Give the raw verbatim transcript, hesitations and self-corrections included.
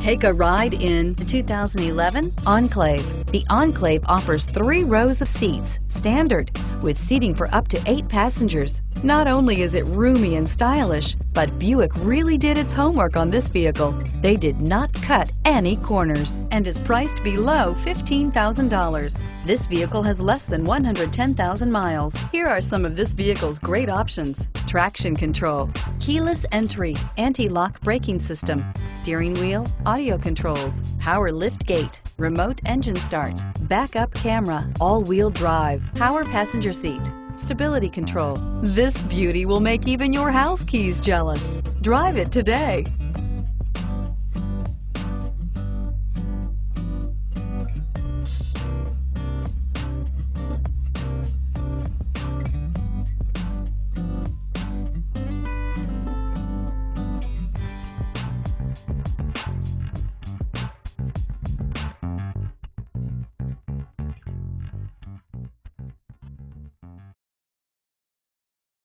Take a ride in the two thousand eleven Enclave. The Enclave offers three rows of seats, standard, with seating for up to eight passengers. Not only is it roomy and stylish, but Buick really did its homework on this vehicle. They did not cut any corners and is priced below fifteen thousand dollars. This vehicle has less than one hundred ten thousand miles. Here are some of this vehicle's great options: traction control, keyless entry, anti-lock braking system, steering wheel audio controls, power lift gate, remote engine start, backup camera, all-wheel drive, power passenger seat, stability control. This beauty will make even your house keys jealous. Drive it today.